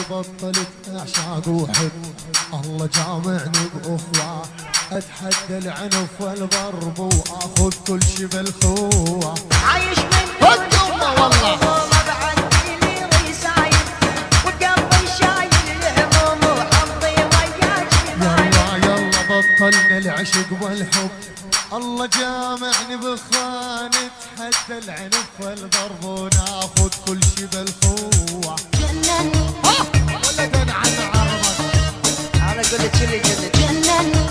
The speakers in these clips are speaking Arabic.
بطلت اعشاق وحب، الله جامعني باخوه، اتحدى العنف والضرب واخذ كل شي بالخوه. عايش من دون والله ما بعديني رسايل، وقلبي شايل الهموم وحظي وياك. يلا يلا بطلنا العشق والحب، الله جامعني بخوان، اتحدى العنف والضرب وناخذ كل شي بالخوه. جنني ولد عن عرضك انا اقول لك اللي جنني،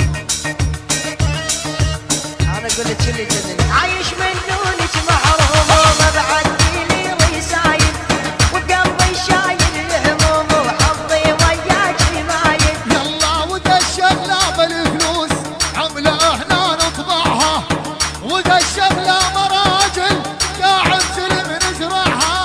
انا اقول لك اللي جنني. عايش من دونك محروم وما بعديني رسايل، وقلبي شايل الهموم وحظي وياك مايل. يلا وذا الشغله بالفلوس عمله هنا نطبعها، وذا الشغله مراجل قاعد سلم نزرعها.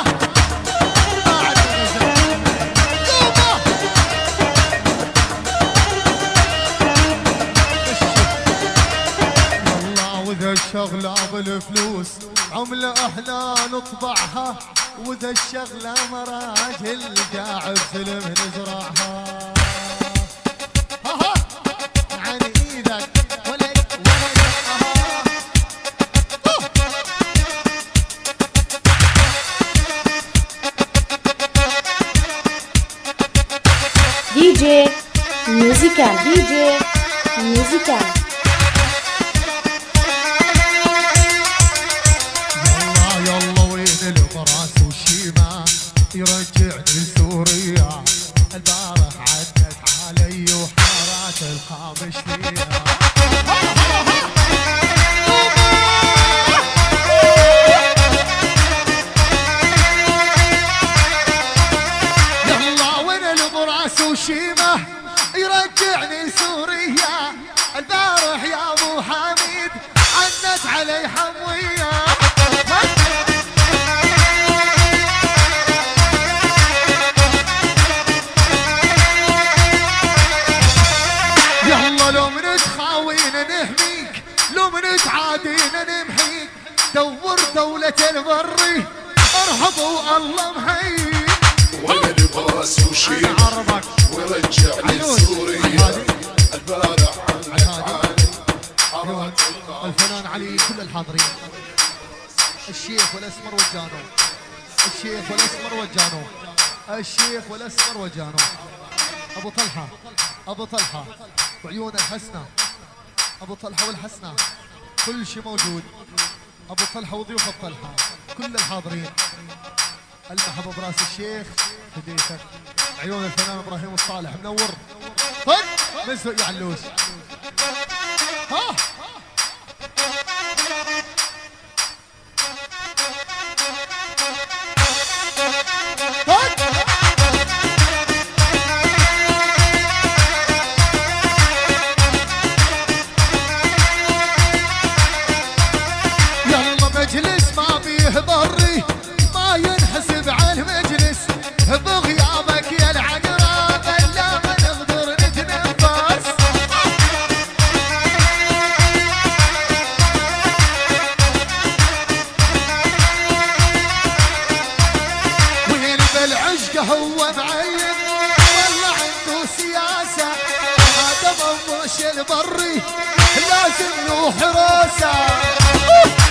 وذا الشغلة بالفلوس عملة احنا نطبعها، وذا الشغلة مراجل قاعد سلم نزرعها. ها عن ايدك ولد DJ musical, DJ musical. يرجعني سوريا، البارح عدت علي وحارات الخامس فيها. يلا وين البراس وشيمه يرجعني سوريا، البارح يا ابو حميد عدت علي حمويه. لو من تخاوينا نحميك، لو من تعادينا نمحيك، دور دولة البري ارحبوا الله محييك. ولد براس وشيل عربك ورجعني سوريا، البارح عن الفنان علي كل الحاضرين، الشيخ والاسمر والجانو، الشيخ والاسمر والجانو، الشيخ والاسمر والجانو، ابو طلحه، ابو طلحه وعيون الحسنة، أبو طلحة والحسنة، كل شيء موجود. أبو طلحة وضيوف الطلحة كل الحاضرين، المحبة براس الشيخ هديتك، عيون الفنان إبراهيم الصالح منور. طيب مزق يا علوش. ها مجلس ما فيه ضري ما ينحسب عن مجلس، بغيابك يا العقرب الا ما نقدر نتنفس. وين بالعشق هو معين والله عنده سياسه، هذا مش البري لازم له حراسه.